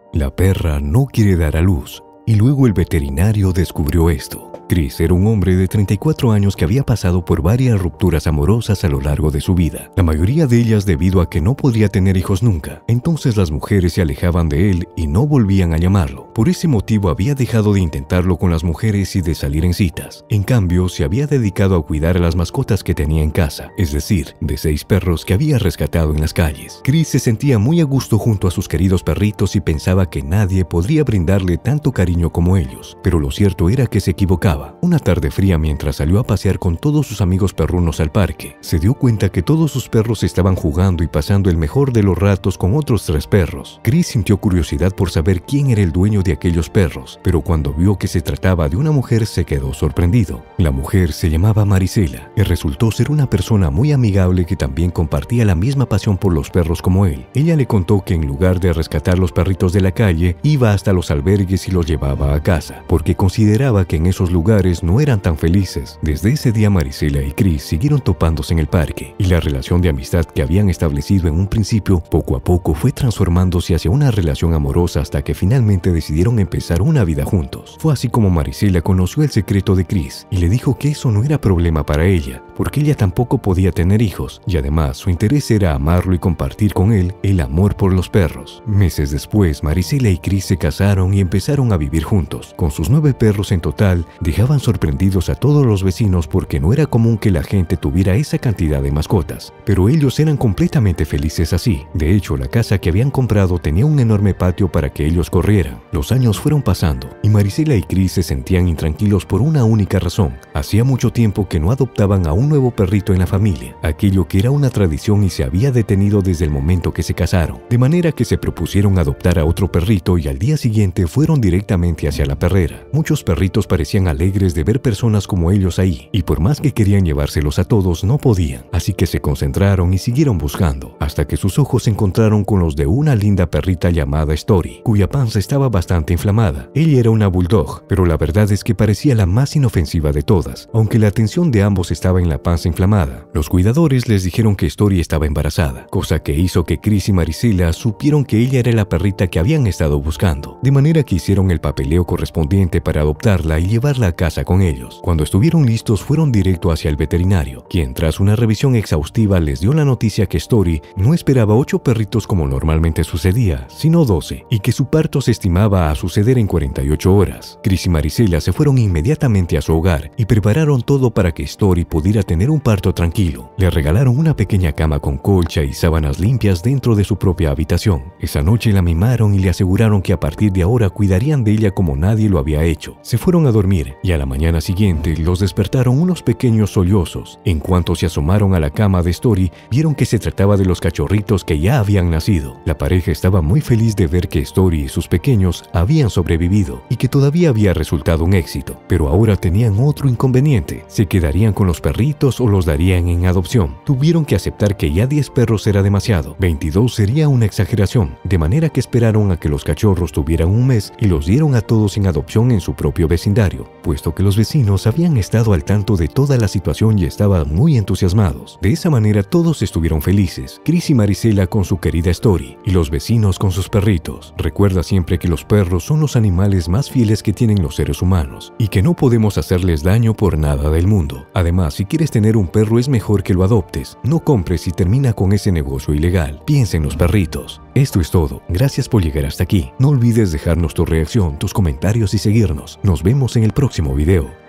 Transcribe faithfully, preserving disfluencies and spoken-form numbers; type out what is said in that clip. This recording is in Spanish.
La perra no quiere dar a luz, y luego el veterinario descubrió esto. Chris era un hombre de treinta y cuatro años que había pasado por varias rupturas amorosas a lo largo de su vida, la mayoría de ellas debido a que no podría tener hijos nunca. Entonces las mujeres se alejaban de él y no volvían a llamarlo. Por ese motivo había dejado de intentarlo con las mujeres y de salir en citas. En cambio, se había dedicado a cuidar a las mascotas que tenía en casa, es decir, de seis perros que había rescatado en las calles. Chris se sentía muy a gusto junto a sus queridos perritos y pensaba que nadie podría brindarle tanto cariño como ellos, pero lo cierto era que se equivocaba. Una tarde fría, mientras salió a pasear con todos sus amigos perrunos al parque, se dio cuenta que todos sus perros estaban jugando y pasando el mejor de los ratos con otros tres perros. Chris sintió curiosidad por saber quién era el dueño de aquellos perros, pero cuando vio que se trataba de una mujer se quedó sorprendido. La mujer se llamaba Marisela y resultó ser una persona muy amigable que también compartía la misma pasión por los perros como él. Ella le contó que en lugar de rescatar los perritos de la calle, iba hasta los albergues y los llevaba a casa, porque consideraba que en esos lugares no eran tan felices. Desde ese día Marisela y Chris siguieron topándose en el parque, y la relación de amistad que habían establecido en un principio poco a poco fue transformándose hacia una relación amorosa hasta que finalmente decidieron empezar una vida juntos. Fue así como Marisela conoció el secreto de Chris y le dijo que eso no era problema para ella, porque ella tampoco podía tener hijos, y además su interés era amarlo y compartir con él el amor por los perros. Meses después, Marisela y Chris se casaron y empezaron a vivir juntos. Con sus nueve perros en total, dejaban sorprendidos a todos los vecinos porque no era común que la gente tuviera esa cantidad de mascotas, pero ellos eran completamente felices así. De hecho, la casa que habían comprado tenía un enorme patio para que ellos corrieran. Los años fueron pasando y Marisela y Chris se sentían intranquilos por una única razón. Hacía mucho tiempo que no adoptaban a un nuevo perrito en la familia, aquello que era una tradición y se había detenido desde el momento que se casaron, de manera que se propusieron adoptar a otro perrito y al día siguiente fueron directamente hacia la perrera. Muchos perritos parecían alegres de ver personas como ellos ahí, y por más que querían llevárselos a todos, no podían, así que se concentraron y siguieron buscando, hasta que sus ojos se encontraron con los de una linda perrita llamada Story, cuya panza estaba bastante inflamada. Ella era una bulldog, pero la verdad es que parecía la más inofensiva de todas, aunque la atención de ambos estaba en la panza inflamada. Los cuidadores les dijeron que Story estaba embarazada, cosa que hizo que Chris y Marisela supieron que ella era la perrita que habían estado buscando, de manera que hicieron el papeleo correspondiente para adoptarla y llevarla a casa con ellos. Cuando estuvieron listos, fueron directo hacia el veterinario, quien tras una revisión exhaustiva les dio la noticia que Story no esperaba ocho perritos como normalmente sucedía, sino doce, y que su parto se estimaba a suceder en cuarenta y ocho horas. Chris y Marisela se fueron inmediatamente a su hogar y prepararon todo para que Story pudiera tener un parto tranquilo. Le regalaron una pequeña cama con colcha y sábanas limpias dentro de su propia habitación. Esa noche la mimaron y le aseguraron que a partir de ahora cuidarían de ella como nadie lo había hecho. Se fueron a dormir y a la mañana siguiente los despertaron unos pequeños sollozos. En cuanto se asomaron a la cama de Story, vieron que se trataba de los cachorritos que ya habían nacido. La pareja estaba muy feliz de ver que Story y sus pequeños habían sobrevivido y que todavía había resultado un éxito, pero ahora tenían otro inconveniente. ¿Se quedarían con los perritos o los darían en adopción? Tuvieron que aceptar que ya diez perros era demasiado, veintidós sería una exageración, de manera que esperaron a que los cachorros tuvieran un mes y los dieron a todos en adopción en su propio vecindario, puesto que los vecinos habían estado al tanto de toda la situación y estaban muy entusiasmados. De esa manera todos estuvieron felices, Chris y Marisela con su querida Story y los vecinos con sus perritos. Recuerda siempre que los perros son los animales más fieles que tienen los seres humanos y que no podemos hacerles daño por nada del mundo. Además, si quieres tener un perro es mejor que lo adoptes, no compres y termina con ese negocio ilegal. Piensa en los perritos. Esto es todo, gracias por llegar hasta aquí. No olvides dejarnos tu reacción, tus comentarios y seguirnos. Nos vemos en el próximo video.